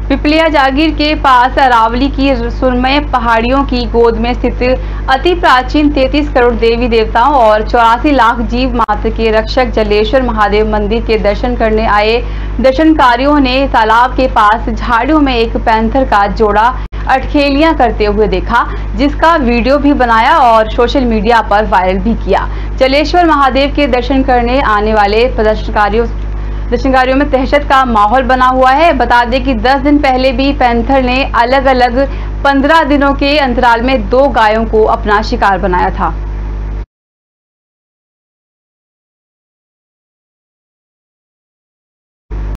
पिपलिया जागीर के पास अरावली की सुरमय पहाड़ियों की गोद में स्थित अति प्राचीन 33 करोड़ देवी देवताओं और 84 लाख जीव मात्र के रक्षक जलेश्वर महादेव मंदिर के दर्शन करने आए दर्शनकारियों ने तालाब के पास झाड़ियों में एक पैंथर का जोड़ा अटखेलियां करते हुए देखा, जिसका वीडियो भी बनाया और सोशल मीडिया पर वायरल भी किया। जलेश्वर महादेव के दर्शन करने आने वाले दर्शनकारियों में दहशत का माहौल बना हुआ है। बता दें कि 10 दिन पहले भी पैंथर ने अलग अलग 15 दिनों के अंतराल में 2 गायों को अपना शिकार बनाया था।